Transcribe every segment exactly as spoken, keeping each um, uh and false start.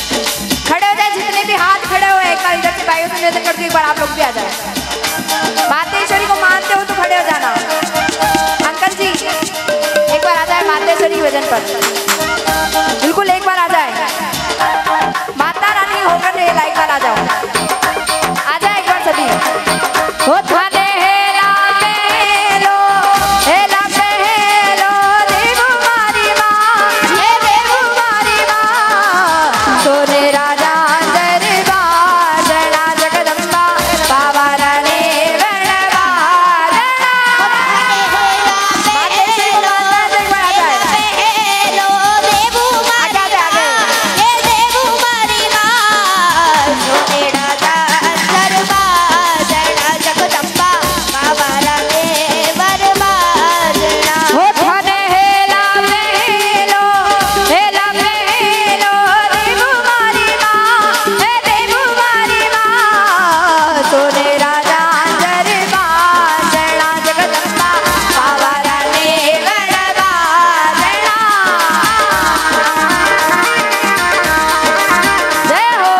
खड़े हो जाए, जितने भी हाथ खड़े हुए हैं, कल इधर से भाइयों से निवेदन करती हूँ एक बार आप लोग भी आ जाए। मातेश्वरी को मानते हो तो खड़े हो जाना। अंकल जी एक बार आ जाए मातेश्वरी निवेदन पर, बिल्कुल एक बार आ जाए। माता रानी होकर एक बार आ जाओ, आ जाए एक बार सभी। हो थाने हेला पहलो, हेला पहलो देव मारी माँ, हे देव मारी माँ। सोने राजा दरबार जना जगदम्बा बाबा रानी वनवार जना। मातेश्वरी को मानना है तो एक बार आ जाए। पहलो देव मारी माँ, हे देव मारी माँ। सोने राजा दरबार जना जगदम्बा बाबा रानी वनवार जना। हो थाने हेला पहलो, हेला पहलो देव मारी माँ, हे देव मारी माँ। सोने राजा दरबार जना जगदम्बा बाबा रानी वनवार जना। जय हो।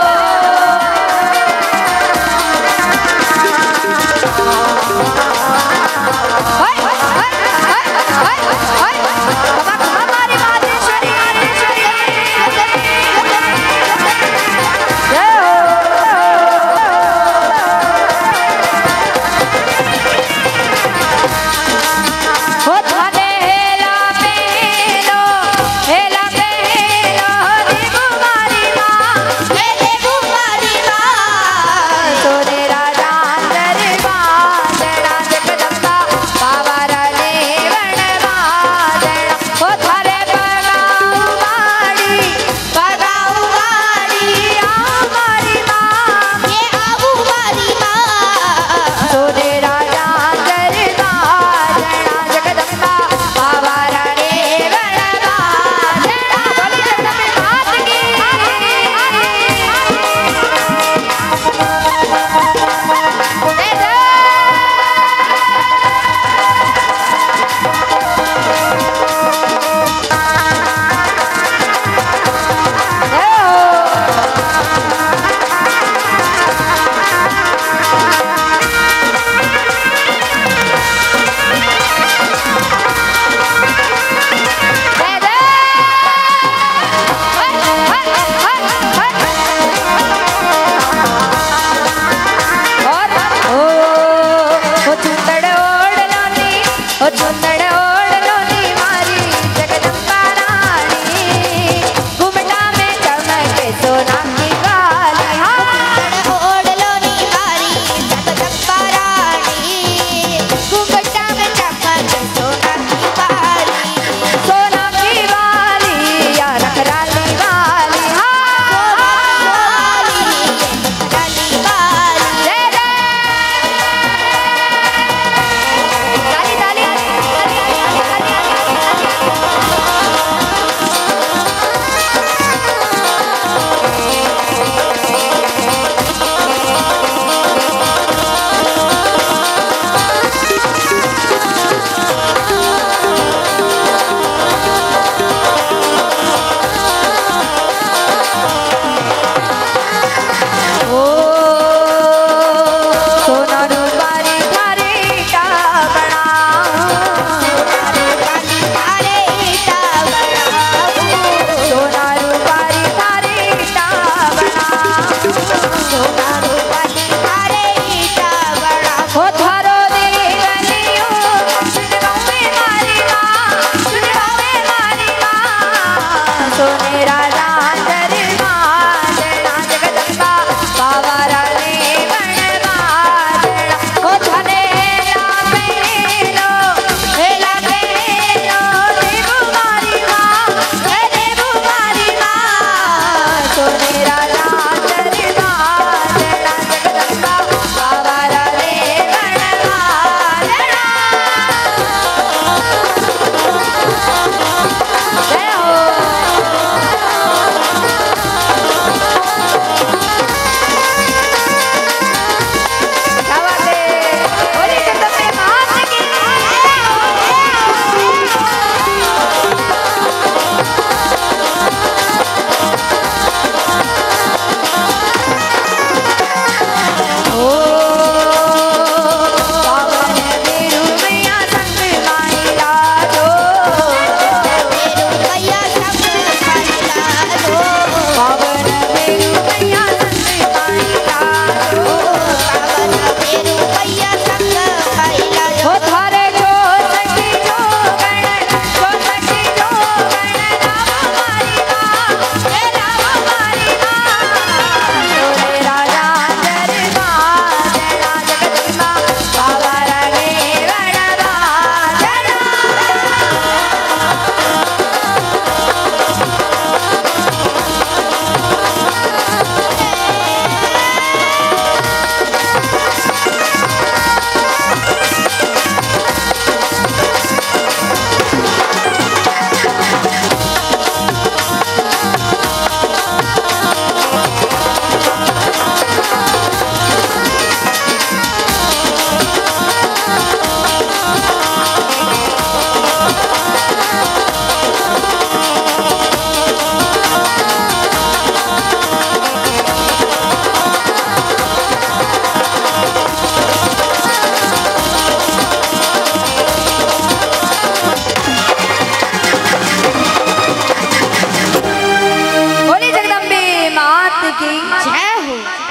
हाय हाय हाय हाय हाय हाय कमा कमा मारी मातेश्वरी मातेश्वरी जय हो। हो थाने हेला पहलो, हेला पहलो देव मारी माँ, हे देव मारी माँ। सोने राजा दरबार जना जगदम्बा बाबा रानी वनवार जना। हो थारे पगाऊ मारी, पगाऊ मारी आ मारी माँ, ये आबू मारी माँ। सोने राजा दरबार जना जगदम्बा बाबा रानी वनवार जना। बोली जगदम्बे मात की जय जय। चुंदड़ ओढ़ लोनी मारी जगदम्बा रानी, घुमटा में चमके सोना की वाली। हाँ ओढ़ लोनी मारी जगदम्बा रानी, घूंघटा में चमक सोना की वाली। सोना की वाली या रखराली वाली। हाँ डाली वाली। जय जय। ताली ताली ओ सोना रूपारी थारे टावड़ा, काली तारे टावड़ा, सोना रूपारी थारे टावड़ा। सोना रूपाली तारे टावड़ा। हो थारो देवनियो सुनगाँव में मारी माँ, सुनगाँव में मारी माँ। सोने राजा दरबार जना जगदम्बा बाबा रानी वनवार जना। हो थाने हेला पहलो, हेला पहलो देव मारी माँ, हे देव मारी माँ। सोने राजा दरबार जना जगदम्बा बाबा रानी वनवार जना। जय हो। क्या बात है। बोली जगदम्बे मात की की जय हो।